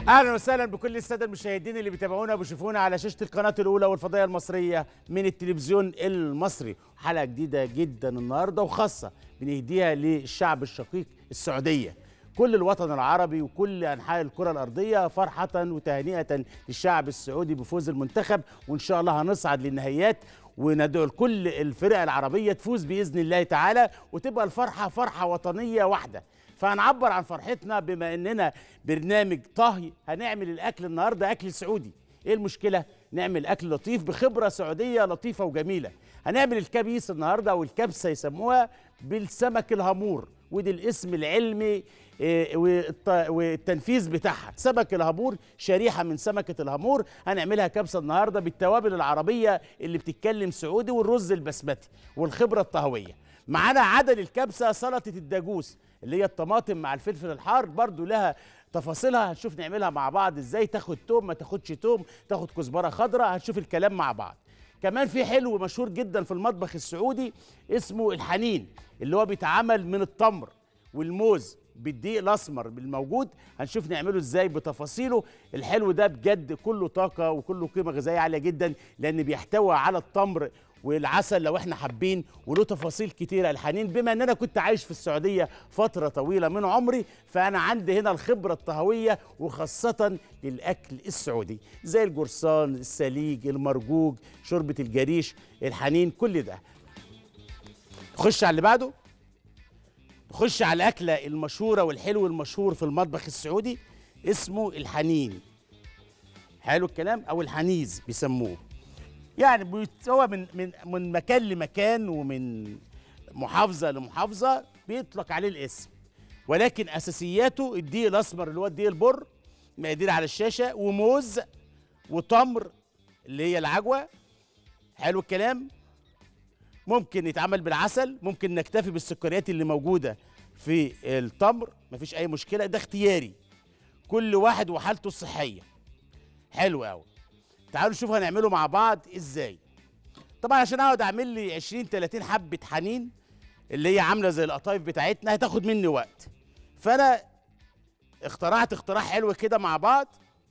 اهلا وسهلا بكل الساده المشاهدين اللي بيتابعونا وبيشوفونا على شاشه القناه الاولى والفضائيه المصريه من التلفزيون المصري. حلقه جديده جدا النهارده وخاصه بنهديها للشعب الشقيق السعوديه، كل الوطن العربي وكل انحاء الكره الارضيه فرحه وتهنئه للشعب السعودي بفوز المنتخب، وان شاء الله هنصعد للنهائيات وندعو لكل الفرق العربيه تفوز باذن الله تعالى، وتبقى الفرحه فرحه وطنيه واحده. فهنعبر عن فرحتنا بما اننا برنامج طهي، هنعمل الاكل النهارده اكل سعودي. ايه المشكله؟ نعمل اكل لطيف بخبره سعوديه لطيفه وجميله. هنعمل الكبيس النهارده او الكبسه يسموها بالسمك الهامور، ودي الاسم العلمي والتنفيذ بتاعها. سمك الهامور، شريحه من سمكه الهامور، هنعملها كبسه النهارده بالتوابل العربيه اللي بتتكلم سعودي والرز البسمتي والخبره الطهويه. معانا عدد الكبسه سلطه الدجوس اللي هي الطماطم مع الفلفل الحار، برضو لها تفاصيلها، هنشوف نعملها مع بعض ازاي، تاخد توم ما تاخدش توم، تاخد كزبره خضراء، هنشوف الكلام مع بعض. كمان في حلو مشهور جدا في المطبخ السعودي اسمه الحنين، اللي هو بيتعمل من التمر والموز بالدقيق الاسمر بالموجود، هنشوف نعمله ازاي بتفاصيله. الحلو ده بجد كله طاقه وكله قيمه غذائيه عاليه جدا، لان بيحتوي على التمر والعسل لو احنا حابين، وله تفاصيل كتيره. الحنين بما ان انا كنت عايش في السعوديه فتره طويله من عمري، فانا عندي هنا الخبره الطهويه وخاصه للاكل السعودي، زي القرصان، السليج، المرجوج، شوربه الجريش، الحنين، كل ده. نخش على اللي بعده، نخش على الاكله المشهوره والحلو المشهور في المطبخ السعودي اسمه الحنين. حلو الكلام، او الحنيز بيسموه. يعني هو من مكان لمكان ومن محافظه لمحافظه بيطلق عليه الاسم، ولكن اساسياته الدقيق الاسمر اللي هو الدقيق البر، مقادير على الشاشه، وموز وتمر اللي هي العجوه. حلو الكلام. ممكن يتعمل بالعسل، ممكن نكتفي بالسكريات اللي موجوده في التمر، مفيش اي مشكله، ده اختياري، كل واحد وحالته الصحيه. حلو قوي. تعالوا نشوف هنعمله مع بعض ازاي. طبعا عشان اقعد اعمل لي 20 30 حبه حنين اللي هي عامله زي القطايف بتاعتنا هتاخد مني وقت، فانا اخترعت اختراع حلو كده مع بعض،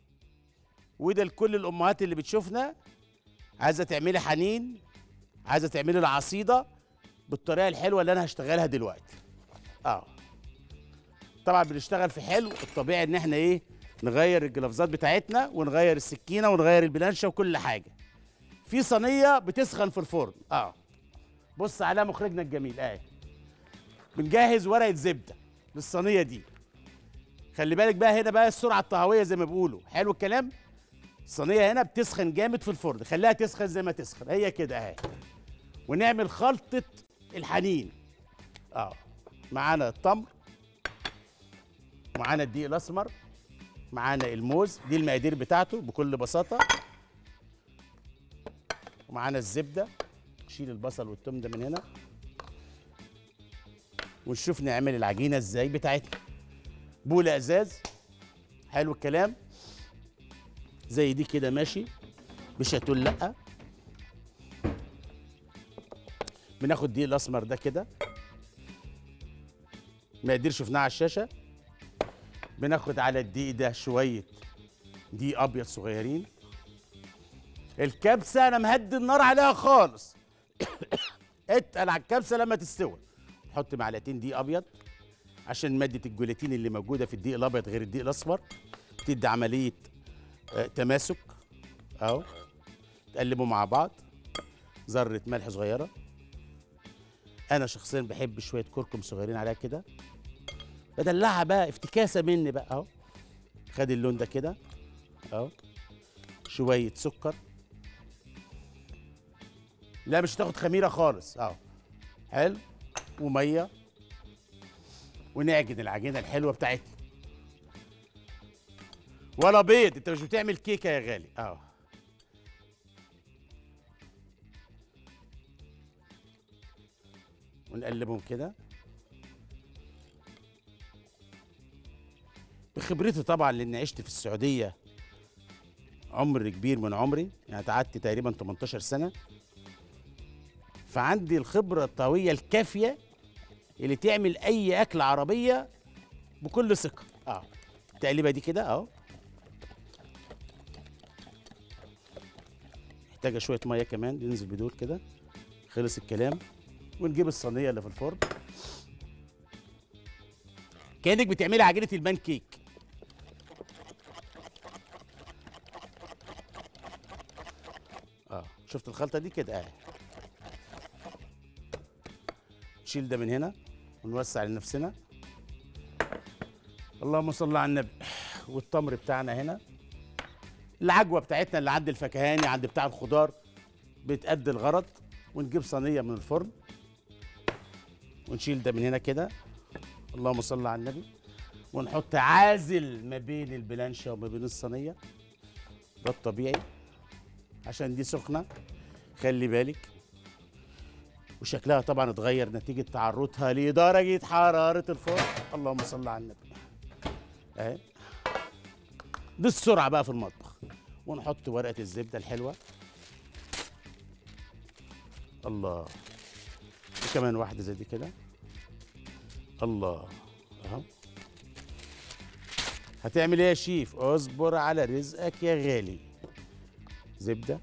وده لكل الامهات اللي بتشوفنا، عايزه تعملي حنين، عايزه تعملي العصيده بالطريقه الحلوه اللي انا هشتغلها دلوقتي. طبعا بنشتغل في حلو، الطبيعي ان احنا ايه، نغير الجلافزات بتاعتنا ونغير السكينه ونغير البلانشه وكل حاجه. في صينيه بتسخن في الفرن، بص عليها مخرجنا الجميل، بنجهز ورقه زبده للصينيه دي. خلي بالك بقى هنا بقى السرعه الطهويه زي ما بيقولوا. حلو الكلام. الصينيه هنا بتسخن جامد في الفرن، خليها تسخن زي ما تسخن، هي كده اهي. ونعمل خلطه الحنين. معانا التمر، معانا الدقيق الاسمر، معانا الموز، دي المقادير بتاعته بكل بساطه، ومعانا الزبده. نشيل البصل والثوم ده من هنا ونشوف نعمل العجينه ازاي بتاعتنا. بوله ازاز. حلو الكلام. زي دي كده ماشي، مش هتقول لا. بناخد الدقيق الاسمر ده كده، مقادير شفناها على الشاشه. بناخد على الدقيق ده شويه دقيق ابيض صغيرين. الكبسه انا مهدي النار عليها خالص اتقل على الكبسه لما تستوي. نحط معلقتين دقيق ابيض عشان ماده الجيلاتين اللي موجوده في الدقيق الابيض غير الدقيق الاصفر، تدي عمليه تماسك. تقلبوا مع بعض. ذره ملح صغيره، انا شخصيا بحب شويه كركم صغيرين عليها كده، بدلعها بقى افتكاسه مني بقى. خد اللون ده كده. شويه سكر، لا مش هتاخد خميره خالص. حلو. وميه، ونعجن العجينه الحلوه بتاعتنا. ولا بيض، انت مش بتعمل كيكه يا غالي. ونقلبهم كده بخبرتي طبعا، لاني عشت في السعوديه عمر كبير من عمري، يعني قعدت تقريبا 18 سنه، فعندي الخبره الطهويه الكافيه اللي تعمل اي اكل عربيه بكل ثقه. التقليبه دي كده محتاجه شويه ميه كمان، ننزل بدول كده. خلص الكلام. ونجيب الصينيه اللي في الفرن، كانك بتعملي عجينه البان كيك. شفت الخلطه دي كده نشيل ده من هنا ونوسع لنفسنا. اللهم صل على النبي. والتمر بتاعنا هنا، العجوه بتاعتنا اللي عند الفكهاني عند بتاع الخضار بتأدي الغرض. ونجيب صينيه من الفرن ونشيل ده من هنا كده. اللهم صل على النبي. ونحط عازل ما بين البلانشه وما بين الصينيه، ده الطبيعي عشان دي سخنه، خلي بالك. وشكلها طبعا اتغير نتيجه تعرضها لدرجه حراره الفرن. اللهم صل على النبي. اهي دي السرعه بقى في المطبخ. ونحط ورقه الزبده الحلوه. الله. وكمان واحده زي دي كده. الله. اهو. هتعمل ايه يا شيف؟ اصبر على رزقك يا غالي. زبده.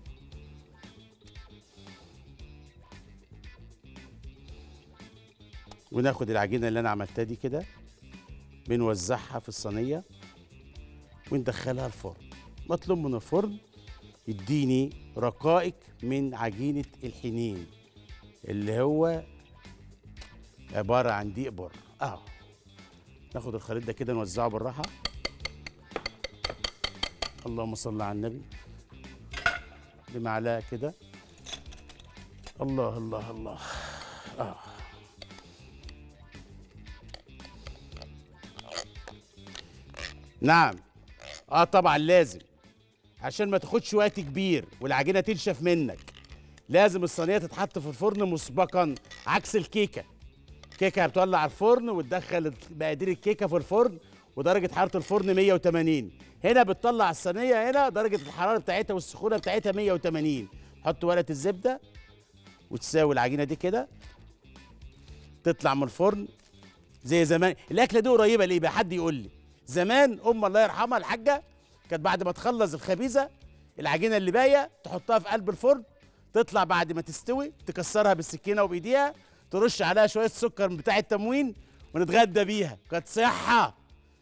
وناخد العجينه اللي انا عملتها دي كده، بنوزعها في الصينيه وندخلها الفرن. مطلوب من الفرن يديني رقائق من عجينه الحنين اللي هو عباره عن دقيق بر. ناخد الخليط ده كده نوزعه بالراحه. اللهم صل على النبي. بمعلقه كده. الله الله الله. نعم. طبعا لازم، عشان ما تاخدش وقت كبير والعجينه تنشف منك. لازم الصينيه تتحط في الفرن مسبقا، عكس الكيكه. الكيكه بتولع الفرن وتدخل مقادير الكيكه في الفرن ودرجه حراره الفرن 180. هنا بتطلع الصينيه، هنا درجه الحراره بتاعتها والسخونه بتاعتها 180. حط ورقه الزبده وتساوي العجينه دي كده، تطلع من الفرن زي زمان. الاكله دي قريبه ليه بقى؟ حد يقول لي. زمان الله يرحمها الحاجه كانت بعد ما تخلص الخبيزه العجينه اللي باقيه تحطها في قلب الفرن، تطلع بعد ما تستوي تكسرها بالسكينه وبايديها، ترش عليها شويه سكر بتاع التموين ونتغدى بيها. كانت صحه.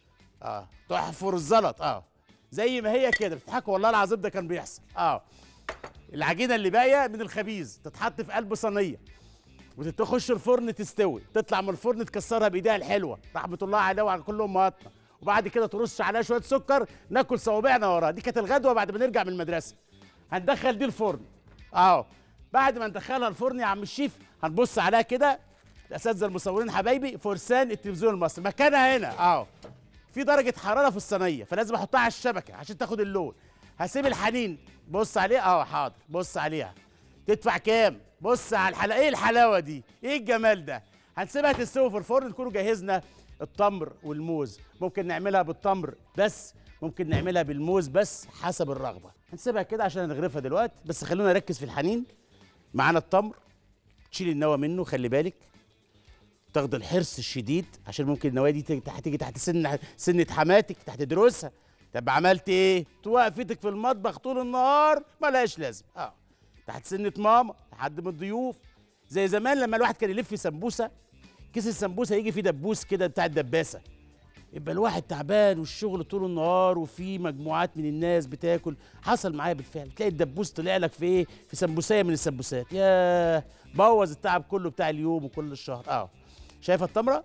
تحفر الزلط. زي ما هي كده. بتضحكوا والله العظيم، ده كان بيحصل. العجينه اللي باقيه من الخبيز تتحط في قلب صينيه وتخش الفرن تستوي، تطلع من الفرن تكسرها بايديها الحلوه رحمه الله عليها وعلى كل امهاتنا، وبعد كده ترش عليها شويه سكر ناكل صوابعنا وراها. دي كانت الغدوه بعد ما نرجع من المدرسه. هندخل دي الفرن. بعد ما ندخلها الفرن يا عم الشيف هنبص عليها كده. الاساتذه المصورين حبايبي، فرسان التلفزيون المصري، مكانها هنا. في درجه حراره في الصينيه، فلازم احطها على الشبكه عشان تاخد اللون. هسيب الحنين بص عليه. حاضر. بص عليها. تدفع كام؟ بص على الحلاوه. ايه الحلاوه دي؟ ايه الجمال ده؟ هنسيبها تستوي في الفرن. نكونوا جهزنا التمر والموز. ممكن نعملها بالتمر بس، ممكن نعملها بالموز بس، حسب الرغبه. هنسيبها كده عشان نغرفها دلوقتي، بس خلونا نركز في الحنين. معانا التمر، تشيل النوى منه، خلي بالك. تاخد الحرص الشديد عشان ممكن النوايا دي هتيجي تحت سنة حماتك، تحت دروسها. طب عملت ايه؟ توقفتك في المطبخ طول النهار ملهاش لازم. تحت سنة ماما لحد من الضيوف. زي زمان لما الواحد كان يلف سمبوسه، كيس السمبوسه يجي فيه دبوس كده بتاع الدباسه، يبقى الواحد تعبان والشغل طول النهار وفي مجموعات من الناس بتاكل. حصل معايا بالفعل، تلاقي الدبوس طلع لك في ايه؟ في سمبوسيه من السمبوسات. ياه، بوظ التعب كله بتاع اليوم وكل الشهر. شايفه التمره؟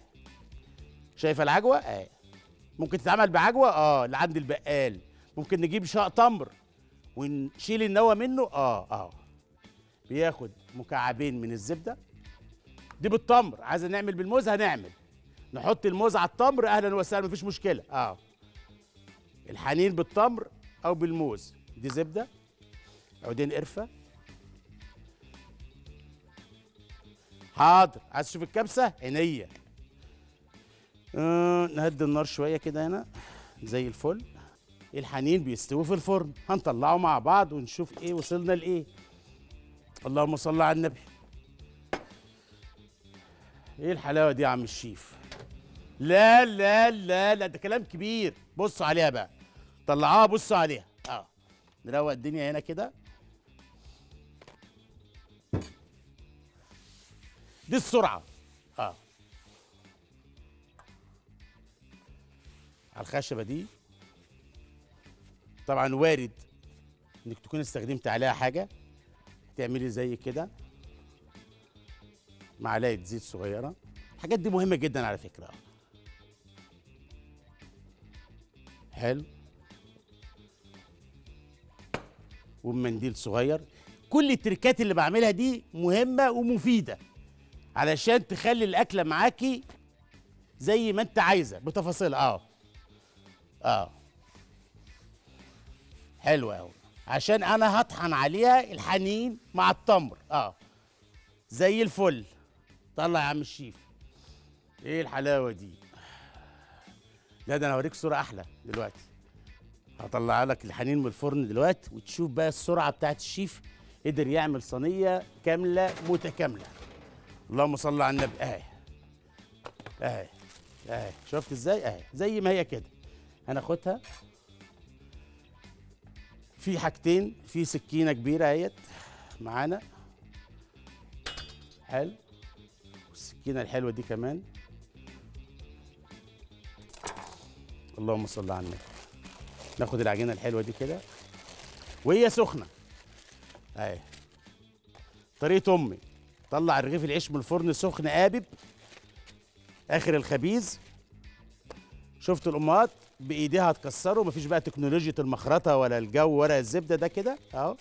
شايفه العجوه؟ ممكن تتعمل بعجوه اللي عند البقال. ممكن نجيب شاق تمر ونشيل النوى منه. بياخد مكعبين من الزبده دي بالتمر. عايز نعمل بالموز هنعمل، نحط الموز على التمر، اهلا وسهلا، مفيش مشكله. الحنين بالتمر او بالموز. دي زبده، عودين قرفه. حاضر. عايز تشوف الكبسه؟ عينيا. نهدي النار شويه كده هنا زي الفل. الحنين بيستوي في الفرن، هنطلعه مع بعض ونشوف ايه وصلنا لايه. اللهم صل على النبي. ايه الحلاوه دي يا عم الشيف؟ لا لا لا لا، ده كلام كبير. بصوا عليها بقى، طلعوها بصوا عليها. نروق الدنيا هنا كده. دي السرعه. اه على الخشبه دي طبعا وارد انك تكون استخدمت عليها حاجه، تعملي زي كده معلقه زيت صغيره. الحاجات دي مهمه جدا على فكره. حلو. ومنديل صغير. كل التركات اللي بعملها دي مهمه ومفيده علشان تخلي الاكله معاكي زي ما انت عايزه بتفاصيلها. حلوه قوي، عشان انا هطحن عليها الحنين مع التمر. زي الفل. طلع يا عم الشيف. ايه الحلاوه دي؟ لا ده انا هوريك صوره احلى دلوقتي. هطلع لك الحنين من الفرن دلوقتي وتشوف بقى السرعه بتاعت الشيف. قدر يعمل صينيه كامله متكامله. اللهم صل على النبي. اهي شفت ازاي؟ اهي زي ما هي كده. هناخدها في حاجتين. في سكينه كبيره اهيت معانا. حلو. والسكينه الحلوه دي كمان. اللهم صل على النبي. ناخد العجينه الحلوه دي كده وهي سخنه اهي. طريقه امي. طلع رغيف العيش من الفرن سخن قابب اخر الخبيز. شفت الامهات بايديها تكسره، مفيش بقى تكنولوجيا المخرطه ولا الجو ولا الزبده ده كده اهو.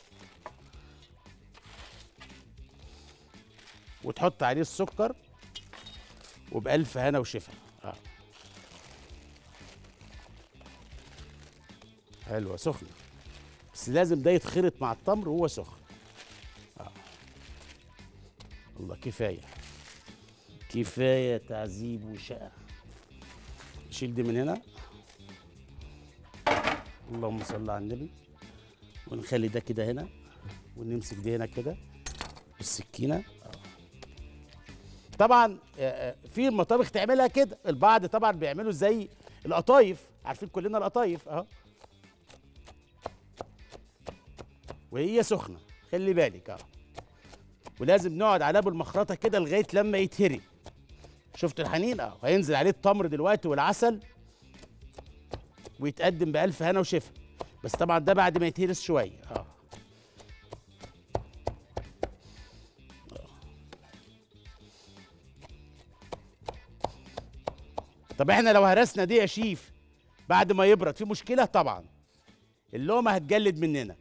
وتحط عليه السكر وبألف هنا وشفا. حلوه سخنه، بس لازم ده يتخلط مع التمر وهو سخن. الله كفايه تعذيب وشقه. نشيل دي من هنا. اللهم صل على النبي. ونخلي ده كده هنا ونمسك دي هنا كده بالسكينه. طبعا في المطابخ تعملها كده. البعض طبعا بيعملوا زي القطايف، عارفين كلنا القطايف اهو وهي سخنه. خلي بالك اهو. ولازم نقعد عليها بالمخرطه كده لغايه لما يتهري. شفت الحنين اهو. هينزل عليه التمر دلوقتي والعسل ويتقدم بألف هنا وشفا. بس طبعا ده بعد ما يتهرس شويه طب احنا لو هرسنا دي يا شيف بعد ما يبرد في مشكله؟ طبعا اللقمه هتجلد مننا.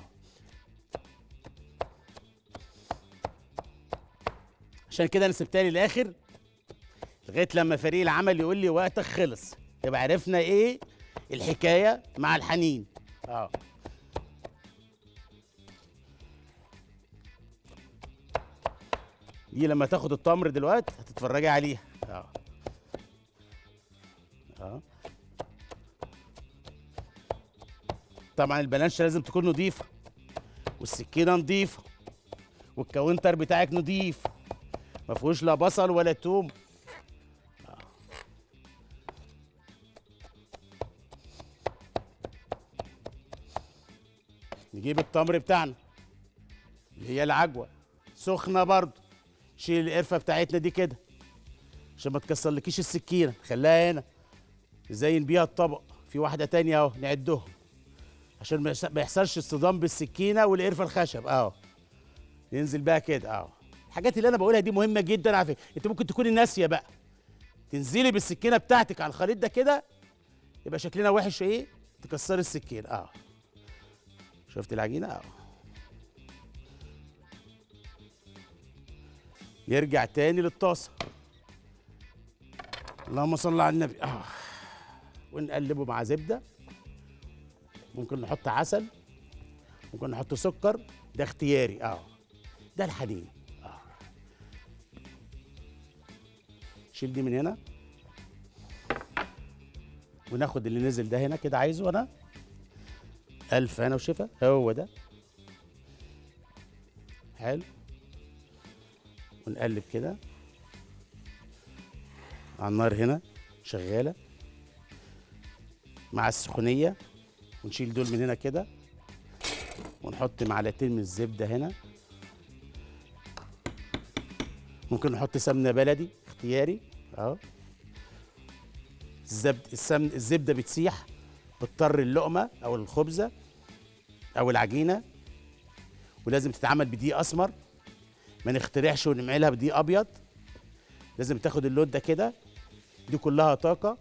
عشان كده انا سبتها للاخر لغايه لما فريق العمل يقول لي وقتك خلص، يبقى عرفنا ايه الحكايه مع الحنين. دي لما تاخد التمر دلوقتي هتتفرجي عليها. طبعا البلانشه لازم تكون نظيفه والسكينه نظيفه والكاونتر بتاعك نظيف ما فيهوش لا بصل ولا توم. نجيب التمر بتاعنا اللي هي العجوه سخنه برضو. شيل القرفه بتاعتنا دي كده عشان ما تكسرلكيش السكينه. خليها هنا نزين بيها الطبق. في واحده تانية اهو نعدهم عشان ما يحصلش اصطدام بالسكينه والقرفه الخشب اهو. ننزل بقى كده اهو. الحاجات اللي انا بقولها دي مهمه جدا على فكره. انت ممكن تكوني ناسيه بقى تنزلي بالسكينه بتاعتك على الخليط ده كده يبقى شكلنا وحش. ايه تكسري السكينه اهو. شفت العجينه اهو. يرجع تاني للطاسه. اللهم صل على النبي. ونقلبه مع زبده. ممكن نحط عسل، ممكن نحط سكر، ده اختياري ده الحنين. شيل دي من هنا وناخد اللي نزل ده هنا كده. عايزه انا ألف هنا وشفا. هو ده حلو. ونقلب كده على النار هنا شغاله مع السخونيه. ونشيل دول من هنا كده ونحط معلقتين من الزبده هنا. ممكن نحط سمنه بلدي اختياري اهو. الزبده بتسيح، بتضطر اللقمه او الخبزه او العجينه، ولازم تتعمل بدقيق اسمر، ما نخترعش ونعملها بدقيق ابيض، لازم تاخد اللون ده كده. دي كلها طاقه.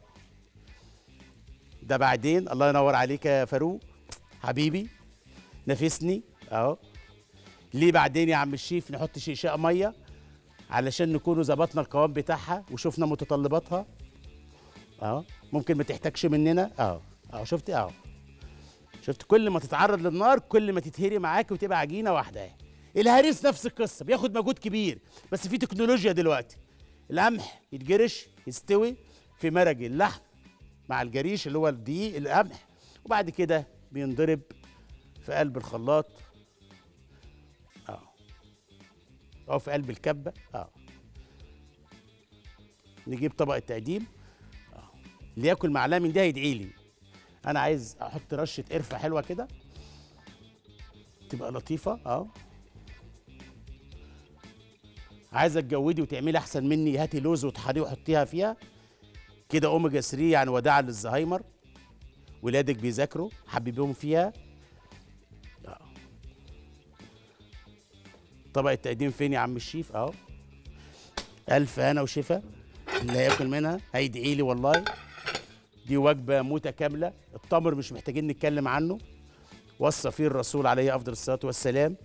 ده بعدين الله ينور عليك يا فاروق حبيبي، نافسني اهو. ليه بعدين يا عم الشيف نحط شقشاق ميه؟ علشان نكونوا ظبطنا القوام بتاعها وشفنا متطلباتها اهو. ممكن ما تحتاجش مننا اهو اهو. شفت اهو، شفت كل ما تتعرض للنار كل ما تتهري معاك وتبقى عجينه واحده اهي. الهريس نفس القصه، بياخد مجهود كبير بس في تكنولوجيا دلوقتي. القمح يتجرش يستوي في مرج اللحم مع الجريش اللي هو الدقيق القمح، وبعد كده بينضرب في قلب الخلاط او في قلب الكبه نجيب طبق التقديم اللي ياكل معلقه من دي هيدعي لي. انا عايز احط رشه قرفه حلوه كده تبقى لطيفه عايزه تجودي وتعملي احسن مني، هاتي لوز وطحنيه وحطيها فيها كده اوميجا 3، يعني وداعا للزهايمر. ولادك بيذاكروا حبيبهم فيها. طبق التقديم فين يا عم الشيف اهو. الف هنا وشفا، اللي هياكل منها هيدعي لي والله. دي وجبه متكامله. التمر مش محتاجين نتكلم عنه، وصى فيه الرسول عليه افضل الصلاه والسلام.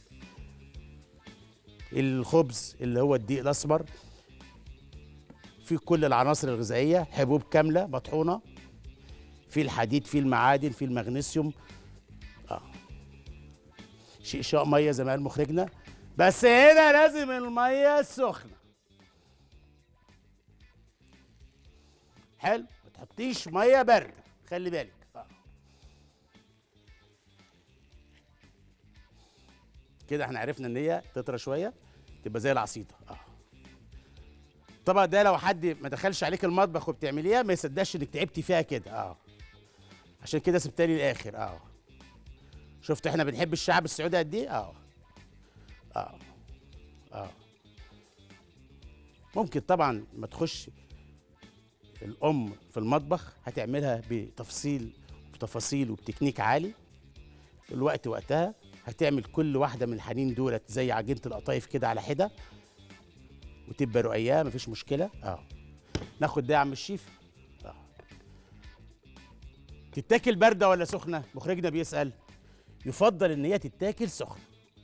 الخبز اللي هو الدقيق الاسمر فيه كل العناصر الغذائيه، حبوب كامله مطحونه، فيه الحديد، فيه المعادن، فيه المغنيسيوم. شقشاق ميه زي ما قال مخرجنا، بس هنا لازم الميه السخنه. حلو، ما تحطيش ميه بارده، خلي بالك. كده احنا عرفنا ان هي تطرى شويه تبقى زي العصيده. طبعا ده لو حد ما دخلش عليك المطبخ وبتعمليها ما يصدقش انك تعبتي فيها كده. عشان كده سبتها لي الاخر. شفت احنا بنحب الشعب السعودي قد ايه. ممكن طبعا ما تخش الام في المطبخ هتعملها بتفاصيل وبتكنيك عالي. الوقت وقتها هتعمل كل واحده من الحنين دولت زي عجينه القطايف كده على حده وتبقى رقيقه، مفيش مشكله. ناخد ده يا عم الشيف. تتاكل بارده ولا سخنه؟ مخرجنا بيسال. يفضل ان هي تتاكل سخنه.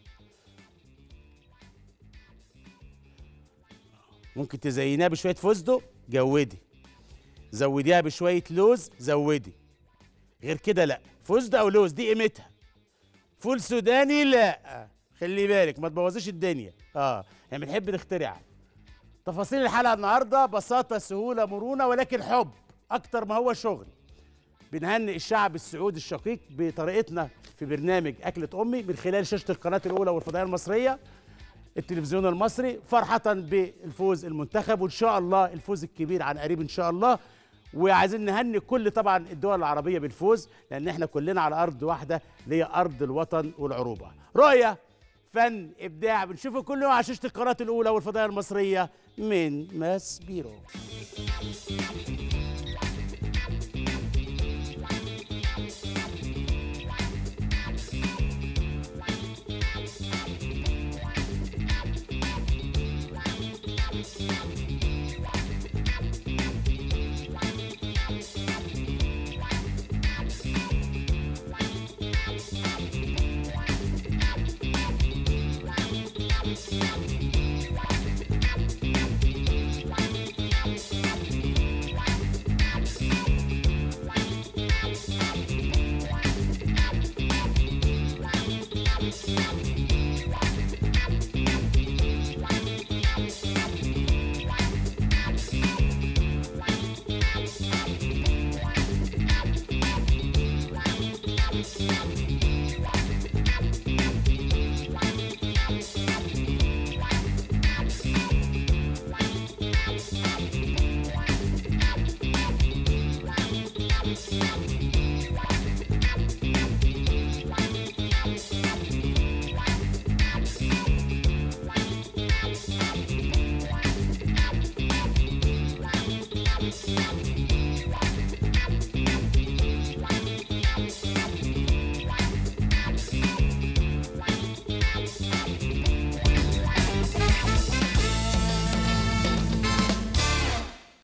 ممكن تزينها بشويه فستق، جودي. زوديها بشويه لوز، زودي. غير كده لا. فستق او لوز دي قيمتها. فول سوداني لا، خلي بالك ما تبوظيش الدنيا. يعني بنحب نخترع. تفاصيل الحلقه النهارده بساطه، سهوله، مرونه، ولكن حب اكتر ما هو شغل. بنهنئ الشعب السعودي الشقيق بطريقتنا في برنامج أكلة أمي من خلال شاشة القناة الأولى والفضائية المصرية التلفزيون المصري، فرحة بالفوز المنتخب، وإن شاء الله الفوز الكبير عن قريب إن شاء الله. وعايزين نهنئ كل طبعا الدول العربية بالفوز، لأن احنا كلنا على أرض واحدة اللي هي أرض الوطن والعروبة. رؤية، فن، إبداع، بنشوفه كل يوم على شاشة القناة الأولى والفضائية المصرية من ماس بيرو.